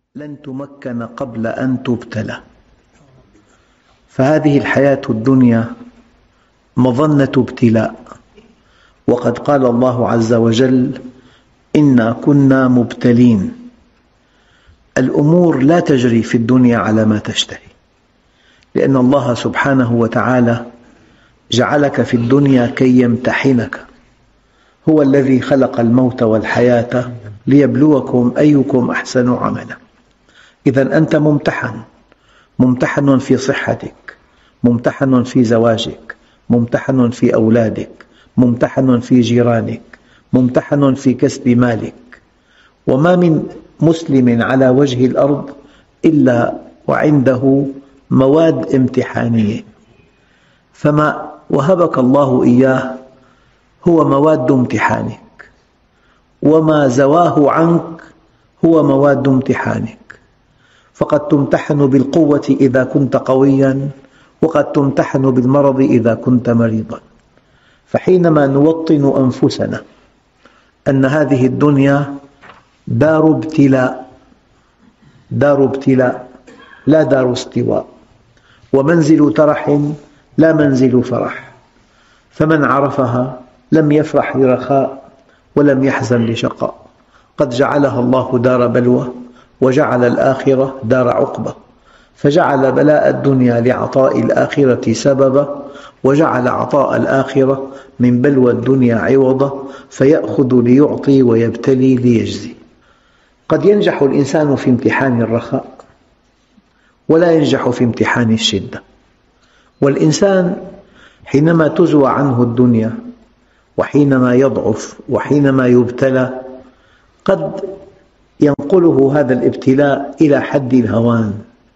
لن تمكن قبل أن تبتلى. فهذه الحياة الدنيا مظنة ابتلاء، وقد قال الله عز وجل: إنا كنا مبتلين. الأمور لا تجري في الدنيا على ما تشتهي، لأن الله سبحانه وتعالى جعلك في الدنيا كي يمتحنك. هو الذي خلق الموت والحياة ليبلوكم أيكم أحسن عملا. إذا أنت ممتحن في صحتك، ممتحن في زواجك، ممتحن في أولادك، ممتحن في جيرانك، ممتحن في كسب مالك. وما من مسلم على وجه الأرض إلا وعنده مواد امتحانية، فما وهبك الله إياه هو مواد امتحانك، وما زواه عنك هو مواد امتحانك. فقد تمتحن بالقوة إذا كنت قوياً، وقد تمتحن بالمرض إذا كنت مريضاً. فحينما نوطن أنفسنا أن هذه الدنيا دار ابتلاء لا دار استواء، ومنزل ترح لا منزل فرح، فمن عرفها لم يفرح لرخاء ولم يحزن لشقاء. قد جعلها الله دار بلوى، وجعل الآخرة دار عقبة، فجعل بلاء الدنيا لعطاء الآخرة سببا، وجعل عطاء الآخرة من بلوى الدنيا عوضا، فيأخذ ليعطي ويبتلي ليجزي. قد ينجح الإنسان في امتحان الرخاء ولا ينجح في امتحان الشدة. والإنسان حينما تزوى عنه الدنيا، وحينما يضعف، وحينما يبتلى، قد ينقله هذا الابتلاء إلى حد الهوان،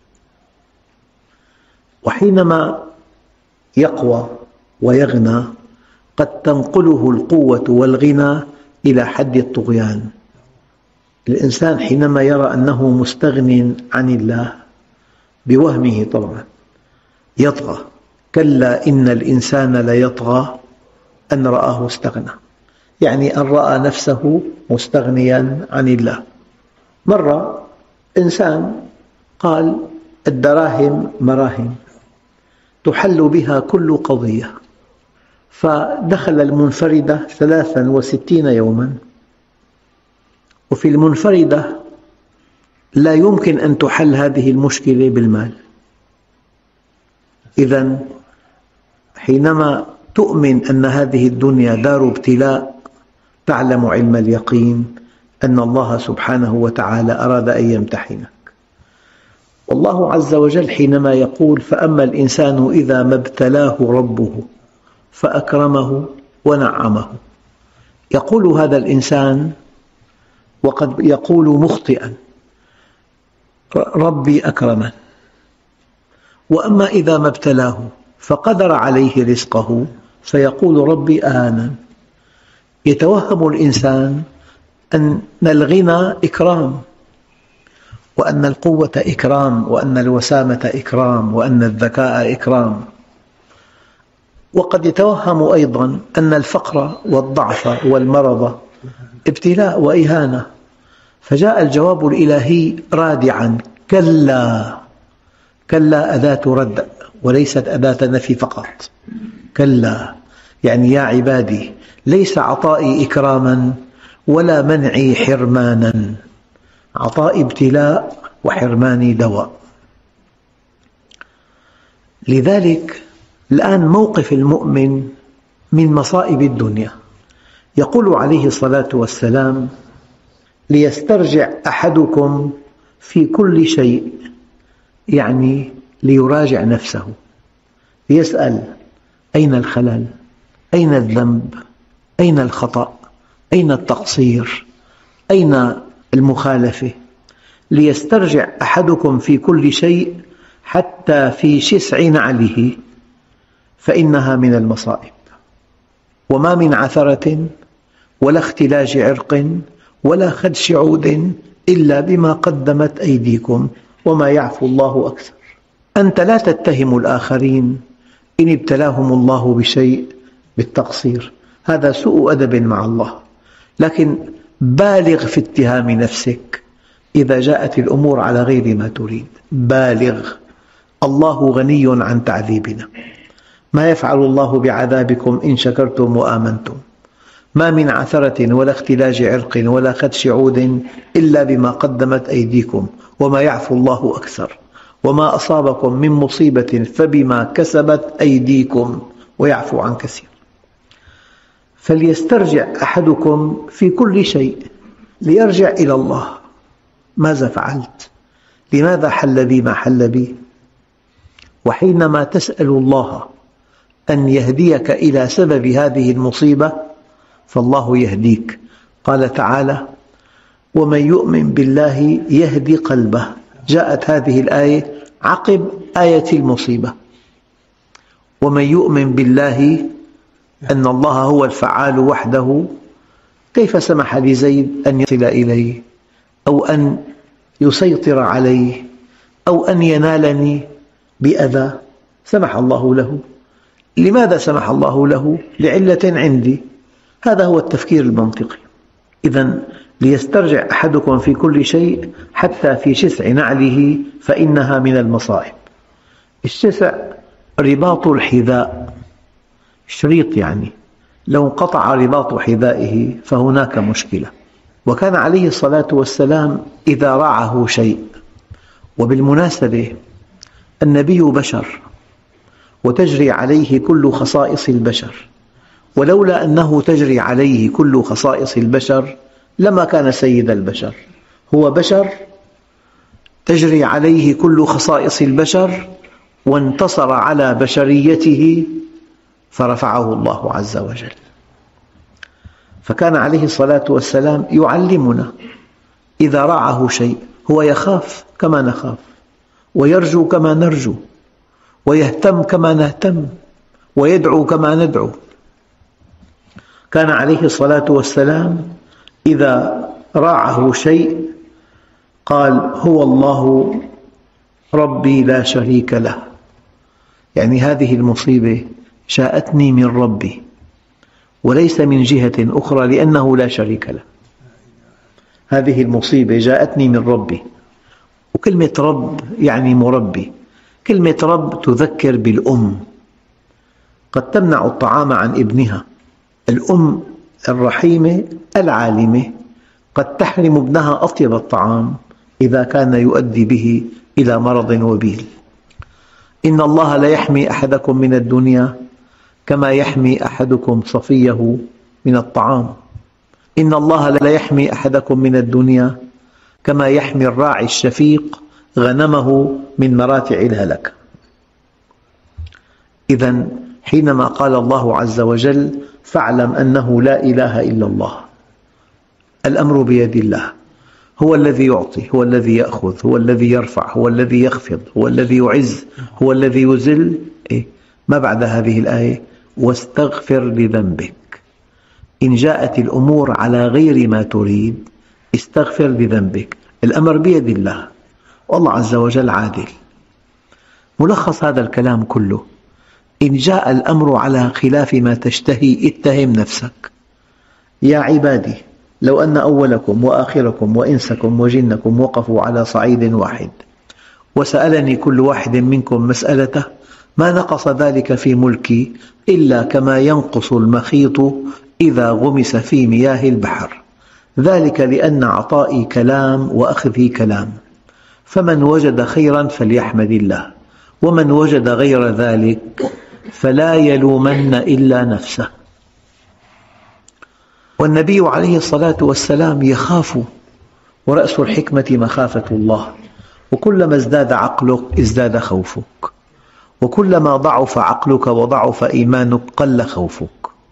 وحينما يقوى ويغنى قد تنقله القوة والغنى إلى حد الطغيان. الإنسان حينما يرى أنه مستغن عن الله بوهمه طبعا يطغى. كلا إن الإنسان ليطغى أن رآه استغنى، يعني أن رأى نفسه مستغنيا عن الله. مرة إنسان قال: الدراهم مراهم تحل بها كل قضية. فدخل المنفردة 63 يوما، وفي المنفردة لا يمكن أن تحل هذه المشكلة بالمال. إذا حينما تؤمن أن هذه الدنيا دار ابتلاء، تعلم علم اليقين أن الله سبحانه وتعالى أراد أن يمتحنك. والله عز وجل حينما يقول: فأما الإنسان إذا ما ابتلاه ربه فأكرمه ونعمه، يقول هذا الإنسان وقد يقول مخطئا: ربي أكرمن. وأما إذا ما ابتلاه فقدر عليه رزقه فيقول: ربي أهانن. يتوهم الإنسان أن الغنى إكرام، وأن القوة إكرام، وأن الوسامة إكرام، وأن الذكاء إكرام. وقد يتوهم أيضا أن الفقر والضعف والمرض ابتلاء وإهانة. فجاء الجواب الإلهي رادعا: كلا. كلا أداة رد وليست أداة نفي فقط. كلا يعني يا عبادي، ليس عطائي إكراما ولا منعي حرمانا، عطائي ابتلاء وحرماني دواء. لذلك الآن موقف المؤمن من مصائب الدنيا. يقول عليه الصلاة والسلام: ليسترجع أحدكم في كل شيء، يعني ليراجع نفسه، ليسأل: أين الخلل؟ أين الذنب؟ أين الخطأ؟ أين التقصير؟ أين المخالفة؟ ليسترجع أحدكم في كل شيء حتى في شسع نعله، فإنها من المصائب. وما من عثرة ولا اختلاج عرق ولا خدش عود إلا بما قدمت أيديكم وما يعفو الله أكثر. أنت لا تتهم الآخرين إن ابتلاهم الله بشيء بالتقصير، هذا سوء أدب مع الله، لكن بالغ في اتهام نفسك، إذا جاءت الأمور على غير ما تريد. بالغ. الله غني عن تعذيبنا. ما يفعل الله بعذابكم إن شكرتم وآمنتم. ما من عثرة ولا اختلاج عرق ولا خدش عود إلا بما قدمت أيديكم وما يعفو الله أكثر. وما أصابكم من مصيبة فبما كسبت أيديكم ويعفو عن كثير. فليسترجع أحدكم في كل شيء، ليرجع إلى الله. ماذا فعلت؟ لماذا حل بي ما حل بي؟ وحينما تسأل الله أن يهديك إلى سبب هذه المصيبة فالله يهديك. قال تعالى: ومن يؤمن بالله يهدي قلبه. جاءت هذه الآية عقب آية المصيبة. ومن يؤمن بالله أن الله هو الفعال وحده. كيف سمح لزيد أن يصل إليه أو أن يسيطر عليه أو أن ينالني بأذى؟ سمح الله له. لماذا سمح الله له؟ لعلة عندي. هذا هو التفكير المنطقي. إذن ليسترجع أحدكم في كل شيء حتى في شسع نعله فإنها من المصائب. الشسع رباط الحذاء، شريط يعني، لو انقطع رباط حذائه فهناك مشكلة. وكان عليه الصلاة والسلام إذا رعه شيء، وبالمناسبة النبي بشر وتجري عليه كل خصائص البشر، ولولا أنه تجري عليه كل خصائص البشر لما كان سيد البشر. هو بشر تجري عليه كل خصائص البشر، وانتصر على بشريته فرفعه الله عز وجل. فكان عليه الصلاة والسلام يعلمنا إذا رعه شيء هو يخاف كما نخاف، ويرجو كما نرجو، ويهتم كما نهتم، ويدعو كما ندعو. كان عليه الصلاة والسلام إذا راعه شيء قال: هو الله ربي لا شريك له. يعني هذه المصيبة جاءتني من ربي وليس من جهة أخرى، لأنه لا شريك له. هذه المصيبة جاءتني من ربي. وكلمة رب يعني مربي. كلمة رب تذكر بالأم، قد تمنع الطعام عن ابنها. الأم الرحيمة العالمة قد تحرم ابنها أطيب الطعام إذا كان يؤدي به إلى مرض وبيل. إن الله لا يحمي أحدكم من الدنيا كما يحمي أحدكم صفيه من الطعام. إن الله لا يحمي أحدكم من الدنيا كما يحمي الراعي الشفيق غنمه من مراتع الهلك. إذن حينما قال الله عز وجل: فاعلم أنه لا إله إلا الله، الأمر بيد الله. هو الذي يعطي، هو الذي يأخذ، هو الذي يرفع، هو الذي يخفض، هو الذي يعز، هو الذي يذل. ما بعد هذه الآية: واستغفر لذنبك. إن جاءت الأمور على غير ما تريد استغفر لذنبك. الأمر بيد الله، والله عز وجل عادل. ملخص هذا الكلام كله: إن جاء الأمر على خلاف ما تشتهي اتهم نفسك. يا عبادي لو أن أولكم وآخركم وإنسكم وجنكم وقفوا على صعيد واحد وسألني كل واحد منكم مسألته ما نقص ذلك في ملكي إلا كما ينقص المخيط إذا غمس في مياه البحر، ذلك لأن عطائي كلام وأخذي كلام، فمن وجد خيرا فليحمد الله، ومن وجد غير ذلك فلا يلومن إلا نفسه. والنبي عليه الصلاة والسلام يخاف، ورأس الحكمة مخافة الله. وكلما ازداد عقلك ازداد خوفك، وكلما ضعف عقلك وضعف إيمانك قل خوفك.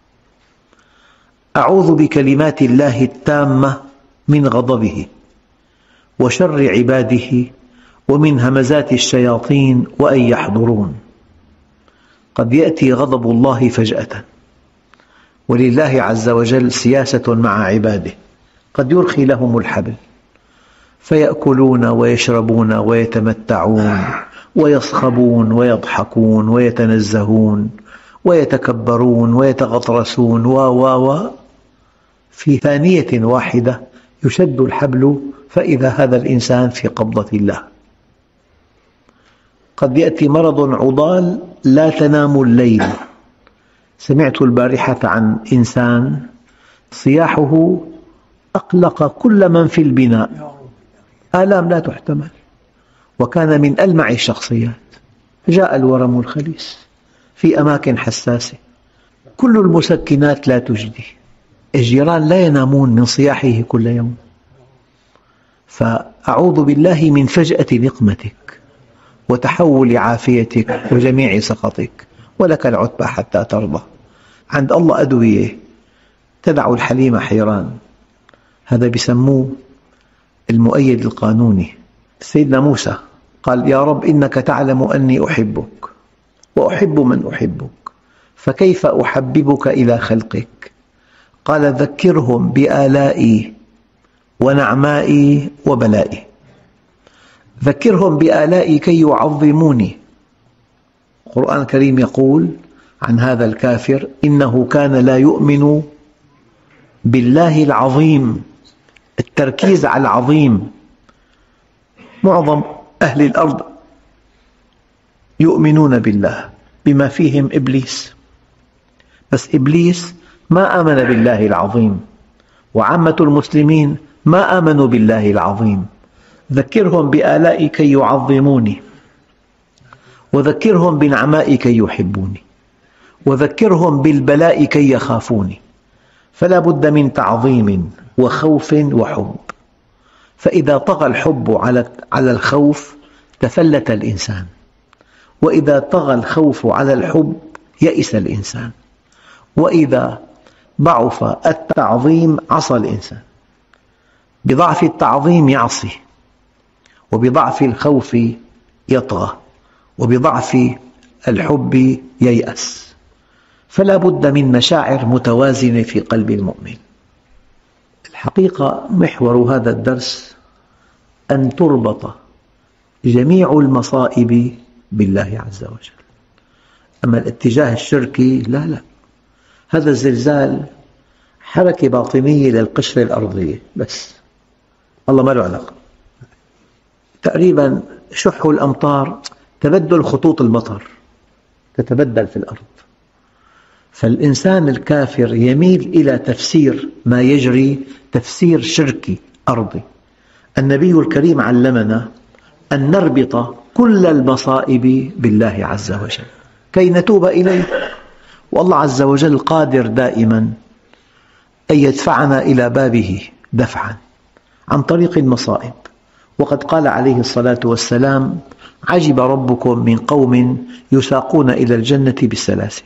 أعوذ بكلمات الله التامة من غضبه وشر عباده ومن همزات الشياطين وأن يحضرون. قد يأتي غضب الله فجأة، ولله عز وجل سياسة مع عباده. قد يرخي لهم الحبل فيأكلون ويشربون ويتمتعون ويصخبون ويضحكون ويتنزهون ويتكبرون ويتغطرسون في ثانية واحدة يشد الحبل فإذا هذا الإنسان في قبضة الله. قد يأتي مرض عضال لا تنام الليل. سمعت البارحة عن إنسان صياحه أقلق كل من في البناء، آلام لا تحتمل، وكان من ألمع الشخصيات. جاء الورم الخبيث في أماكن حساسة، كل المسكنات لا تجدي، الجيران لا ينامون من صياحه كل يوم. فأعوذ بالله من فجأة نقمتك وتحول عافيتك وجميع سخطك، ولك العتبى حتى ترضى. عند الله أدوية تدع الحليم حيران، هذا يسموه المؤيد القانوني. سيدنا موسى قال: يا رب إنك تعلم أني أحبك وأحب من أحبك، فكيف أحببك إلى خلقك؟ قال: ذكرهم بآلائي ونعمائي وبلائي. ذكرهم بآلائي كي يعظموني. القرآن الكريم يقول عن هذا الكافر: إنه كان لا يؤمن بالله العظيم. التركيز على العظيم. معظم أهل الأرض يؤمنون بالله بما فيهم إبليس، بس إبليس ما آمن بالله العظيم، وعامة المسلمين ما آمنوا بالله العظيم. ذكرهم بآلائي كي يعظموني، وذكرهم بنعمائي كي يحبوني، وذكرهم بالبلاء كي يخافوني. فلا بد من تعظيم وخوف وحب. فإذا طغى الحب على الخوف تفلت الإنسان، وإذا طغى الخوف على الحب يئس الإنسان، وإذا ضعف التعظيم عصى الإنسان. بضعف التعظيم يعصي، وبضعف الخوف يطغى، وبضعف الحب ييأس. فلا بد من مشاعر متوازنة في قلب المؤمن. الحقيقة محور هذا الدرس أن تربط جميع المصائب بالله عز وجل. أما الاتجاه الشركي لا، هذا الزلزال حركة باطنية للقشرة الأرضية بس، الله ما له علاقة. تقريبا شح الأمطار تبدل خطوط المطر تتبدل في الأرض. فالإنسان الكافر يميل إلى تفسير ما يجري تفسير شركي أرضي. النبي الكريم علمنا أن نربط كل المصائب بالله عز وجل كي نتوب إليه، والله عز وجل قادر دائما أن يدفعنا إلى بابه دفعا عن طريق المصائب. وقد قال عليه الصلاة والسلام: عجب ربكم من قوم يساقون إلى الجنة بالسلاسل.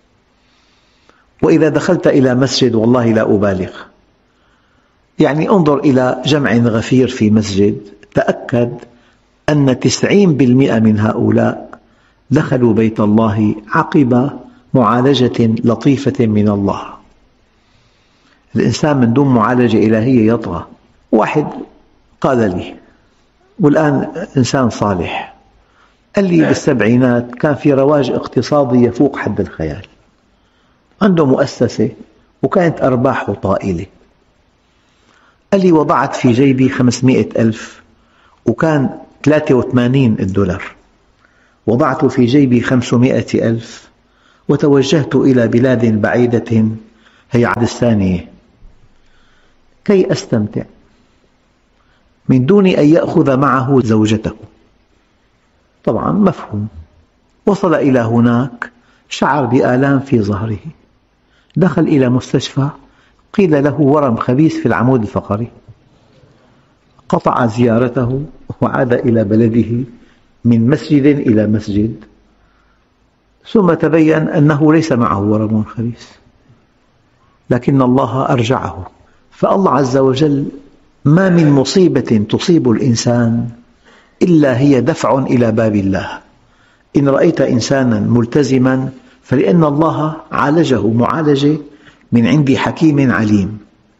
وإذا دخلت إلى مسجد، والله لا أبالغ، يعني انظر إلى جمع غفير في مسجد، تأكد أن 90% من هؤلاء دخلوا بيت الله عقب معالجة لطيفة من الله. الإنسان من دون معالجة إلهية يطغى. واحد قال لي، والآن إنسان صالح، قال لي بالسبعينات كان في رواج اقتصادي يفوق حد الخيال، عنده مؤسسة وكانت أرباحه طائلة. قال لي: وضعت في جيبي 500,000 وكان 83 الدولار، وضعت في جيبي 500,000 وتوجهت إلى بلاد بعيدة هي عدستانية كي أستمتع من دون أن يأخذ معه زوجته. طبعا مفهوم. وصل إلى هناك، شعر بآلام في ظهره، دخل إلى مستشفى، قيل له ورم خبيث في العمود الفقري. قطع زيارته وعاد إلى بلده من مسجد إلى مسجد، ثم تبين أنه ليس معه ورم خبيث، لكن الله أرجعه. فالله عز وجل ما من مصيبة تصيب الإنسان إلا هي دفع إلى باب الله. إن رأيت إنسانا ملتزما فلأن الله عالجه معالجة من عند حكيم عليم.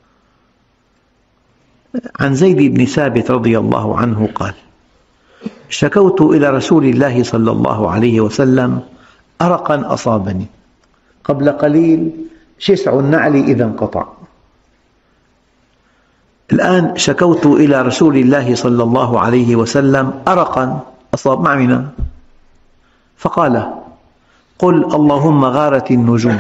عن زيد بن ثابت رضي الله عنه قال: شكوت إلى رسول الله صلى الله عليه وسلم أرقا أصابني، قبل قليل شسع النعل إذا انقطع. الآن شكوت إلى رسول الله صلى الله عليه وسلم أرقا أصاب معنا، فقال: قل اللهم غارت النجوم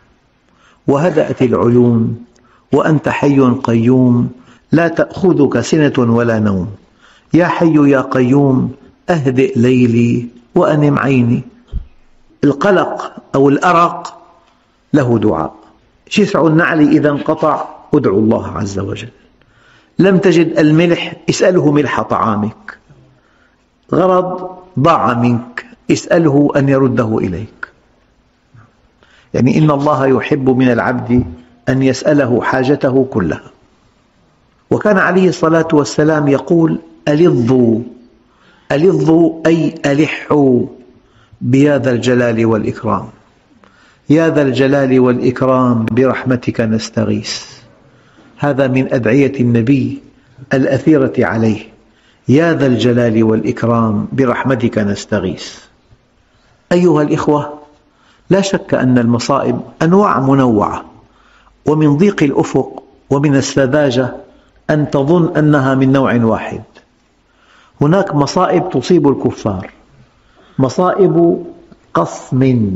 وهدأت العيون وأنت حي قيوم لا تأخذك سنة ولا نوم، يا حي يا قيوم أهدئ ليلي وأنم عيني. القلق أو الأرق له دعاء. شسع النعل إذا انقطع ادعو الله عز وجل. لم تجد الملح اسأله ملح طعامك. غرض ضاع منك اسأله أن يرده إليك. يعني إن الله يحب من العبد أن يسأله حاجته كلها. وكان عليه الصلاة والسلام يقول: ألظوا ألظوا أي ألحوا بيا ذا الجلال والإكرام، يا ذا الجلال والإكرام برحمتك نستغيث. هذا من أدعية النبي الأثيرة عليه: يا ذا الجلال والإكرام برحمتك نستغيث. أيها الإخوة، لا شك أن المصائب أنواع منوعة، ومن ضيق الأفق ومن السذاجة أن تظن أنها من نوع واحد. هناك مصائب تصيب الكفار، مصائب قصم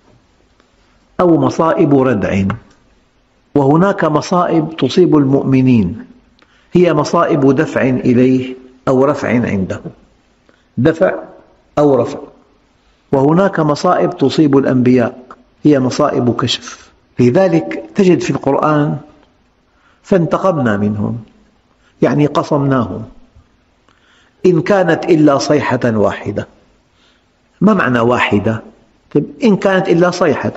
أو مصائب ردع، وهناك مصائب تصيب المؤمنين هي مصائب دفع إليه أو رفع عنده، دفع أو رفع. وهناك مصائب تصيب الأنبياء هي مصائب كشف. لذلك تجد في القرآن: فانتقمنا منهم، يعني قصمناهم، إن كانت إلا صيحة واحدة. ما معنى واحدة؟ إن كانت إلا صيحة،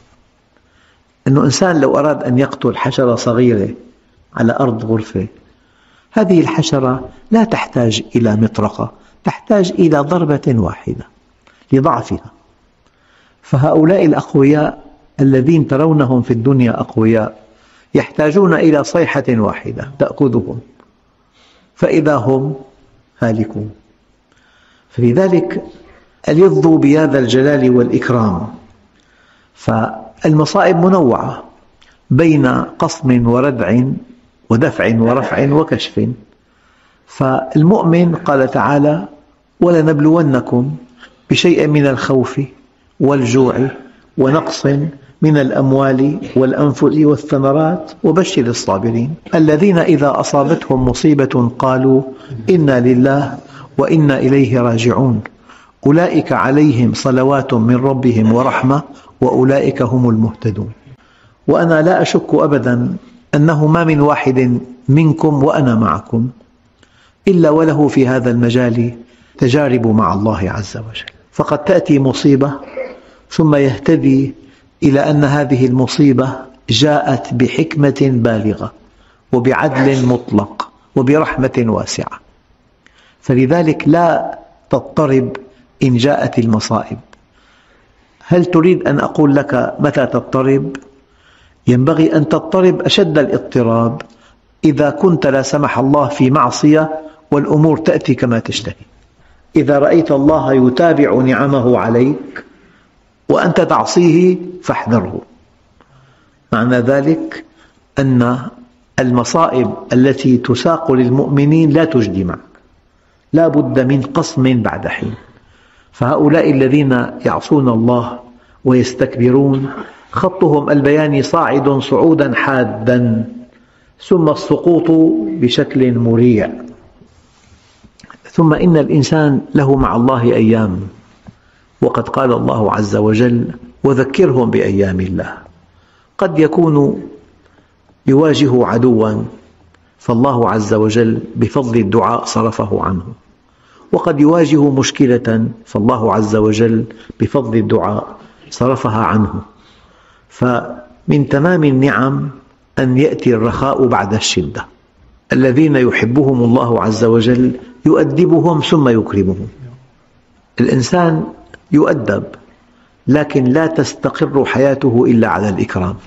أنه إنسان لو أراد أن يقتل حشرة صغيرة على أرض غرفة، هذه الحشرة لا تحتاج إلى مطرقة، تحتاج إلى ضربة واحدة لضعفها. فهؤلاء الأقوياء الذين ترونهم في الدنيا أقوياء يحتاجون إلى صيحة واحدة تأخذهم، فإذا هم هالكون. فلذلك ألظوا بيا ذا الجلال والإكرام. فالمصائب منوعة بين قصم وردع ودفع ورفع وكشف. فالمؤمن قال تعالى: ولنبلونكم بشيء من الخوف والجوع ونقص من الأموال والأنفس والثمرات وبشر الصابرين الذين إذا أصابتهم مصيبة قالوا إنا لله وإنا إليه راجعون أولئك عليهم صلوات من ربهم ورحمة وأولئك هم المهتدون. وأنا لا أشك أبدا أنه ما من واحد منكم وأنا معكم إلا وله في هذا المجال تجارب مع الله عز وجل. فقد تأتي مصيبة ثم يهتدي إلى أن هذه المصيبة جاءت بحكمة بالغة وبعدل مطلق وبرحمة واسعة. فلذلك لا تضطرب إن جاءت المصائب. هل تريد أن أقول لك متى تضطرب؟ ينبغي أن تضطرب أشد الاضطراب إذا كنت لا سمح الله في معصية والأمور تأتي كما تشتهي. إذا رأيت الله يتابع نعمه عليك وأنت تعصيه فاحذره. معنى ذلك أن المصائب التي تساق للمؤمنين لا تجدي معك، لا بد من قصم بعد حين. فهؤلاء الذين يعصون الله ويستكبرون خطهم البياني صاعد صعودا حادا ثم السقوط بشكل مريع. ثم إن الإنسان له مع الله أيام، وقد قال الله عز وجل: وذكرهم بأيام الله. قد يكون يواجه عدوا فالله عز وجل بفضل الدعاء صرفه عنه، وقد يواجه مشكلة فالله عز وجل بفضل الدعاء صرفها عنه. فمن تمام النعم أن يأتي الرخاء بعد الشدة. الذين يحبهم الله عز وجل يؤدبهم ثم يكرمهم. الإنسان يؤدب لكن لا تستقر حياته إلا على الإكرام.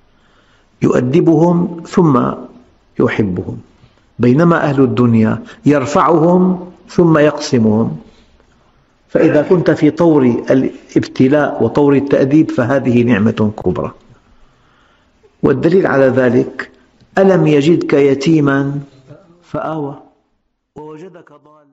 يؤدبهم ثم يحبهم، بينما أهل الدنيا يرفعهم ثم يقسمهم. فإذا كنت في طور الابتلاء وطور التأديب فهذه نعمة كبرى. والدليل على ذلك: ألم يجدك يتيما فآوى ووجدك ضالا